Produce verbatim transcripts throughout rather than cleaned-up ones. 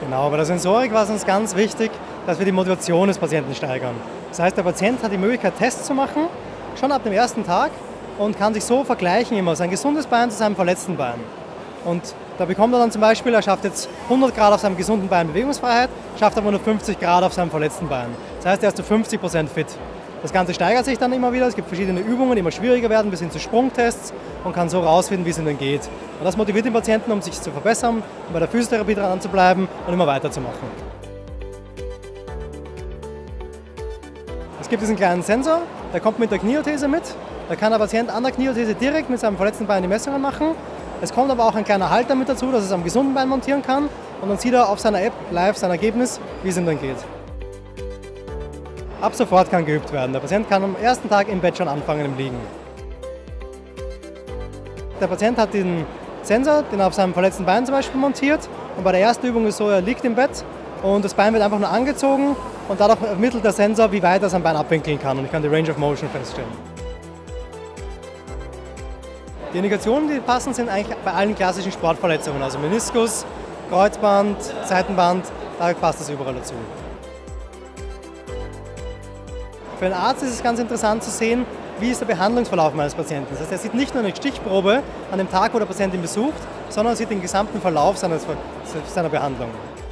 Genau, bei der Sensorik war es uns ganz wichtig, dass wir die Motivation des Patienten steigern. Das heißt, der Patient hat die Möglichkeit, Tests zu machen, schon ab dem ersten Tag, und kann sich so vergleichen immer, sein gesundes Bein zu seinem verletzten Bein. Und da bekommt er dann zum Beispiel, er schafft jetzt hundert Grad auf seinem gesunden Bein Bewegungsfreiheit, schafft aber nur fünfzig Grad auf seinem verletzten Bein. Das heißt, er ist zu fünfzig Prozent fit. Das Ganze steigert sich dann immer wieder, es gibt verschiedene Übungen, die immer schwieriger werden, bis hin zu Sprungtests, und kann so rausfinden, wie es ihm denn geht. Und das motiviert den Patienten, um sich zu verbessern, um bei der Physiotherapie dran zu bleiben und immer weiterzumachen. Es gibt diesen kleinen Sensor, der kommt mit der Knieorthese mit. Da kann der Patient an der Knieorthese direkt mit seinem verletzten Bein die Messungen machen. Es kommt aber auch ein kleiner Halter mit dazu, dass er es am gesunden Bein montieren kann. Und dann sieht er auf seiner App live sein Ergebnis, wie es ihm dann geht. Ab sofort kann geübt werden. Der Patient kann am ersten Tag im Bett schon anfangen im Liegen. Der Patient hat den Sensor, den er auf seinem verletzten Bein zum Beispiel montiert. Und bei der ersten Übung ist es so, er liegt im Bett und das Bein wird einfach nur angezogen. Und dadurch ermittelt der Sensor, wie weit er sein Bein abwinkeln kann. Und ich kann die Range of Motion feststellen. Die Indikationen, die passen, sind eigentlich bei allen klassischen Sportverletzungen, also Meniskus, Kreuzband, Seitenband, da passt das überall dazu. Für den Arzt ist es ganz interessant zu sehen, wie ist der Behandlungsverlauf meines Patienten. Das heißt, er sieht nicht nur eine Stichprobe an dem Tag, wo der Patient ihn besucht, sondern er sieht den gesamten Verlauf seiner, seiner Behandlung.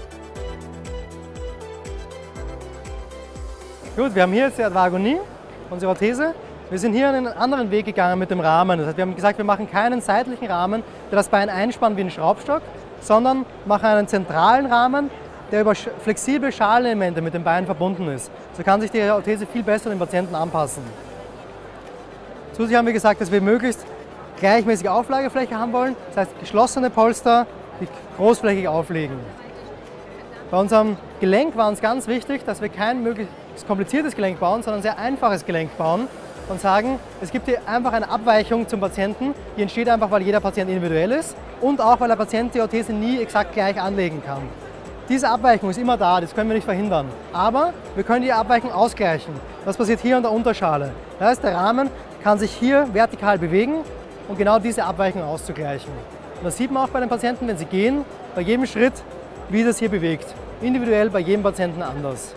Gut, wir haben hier jetzt die Advagonie, unsere Orthese. Wir sind hier einen anderen Weg gegangen mit dem Rahmen. Das heißt, wir haben gesagt, wir machen keinen seitlichen Rahmen, der das Bein einspannt wie ein Schraubstock, sondern machen einen zentralen Rahmen, der über flexible Schalelemente mit dem Bein verbunden ist. So kann sich die Orthese viel besser dem Patienten anpassen. Zusätzlich haben wir gesagt, dass wir möglichst gleichmäßige Auflagefläche haben wollen, das heißt geschlossene Polster, die großflächig aufliegen. Bei unserem Gelenk war uns ganz wichtig, dass wir kein möglichst kompliziertes Gelenk bauen, sondern ein sehr einfaches Gelenk bauen. Und sagen, es gibt hier einfach eine Abweichung zum Patienten, die entsteht einfach, weil jeder Patient individuell ist und auch, weil der Patient die Orthese nie exakt gleich anlegen kann. Diese Abweichung ist immer da, das können wir nicht verhindern. Aber wir können die Abweichung ausgleichen. Das passiert hier an der Unterschale. Das heißt, der Rahmen kann sich hier vertikal bewegen, um genau diese Abweichung auszugleichen. Und das sieht man auch bei den Patienten, wenn sie gehen, bei jedem Schritt, wie das hier bewegt. Individuell bei jedem Patienten anders.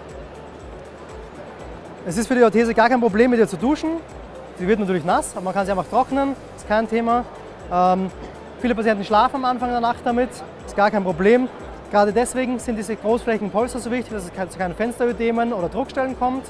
Es ist für die Orthese gar kein Problem, mit ihr zu duschen. Sie wird natürlich nass, aber man kann sie einfach trocknen, ist kein Thema. Ähm, viele Patienten schlafen am Anfang der Nacht damit, ist gar kein Problem. Gerade deswegen sind diese großflächigen Polster so wichtig, dass es zu keinen Fensterödemen oder Druckstellen kommt.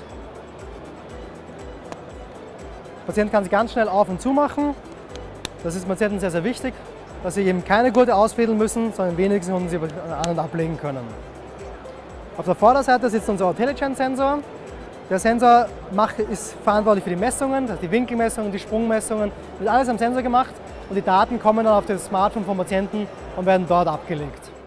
Der Patient kann sie ganz schnell auf und zu machen. Das ist dem Patienten sehr, sehr wichtig, dass sie eben keine Gurte ausfädeln müssen, sondern wenigstens sie an- und ablegen können. Auf der Vorderseite sitzt unser Ortelligence-Sensor. Der Sensor macht, ist verantwortlich für die Messungen, das heißt die Winkelmessungen, die Sprungmessungen, wird alles am Sensor gemacht und die Daten kommen dann auf das Smartphone vom Patienten und werden dort abgelegt.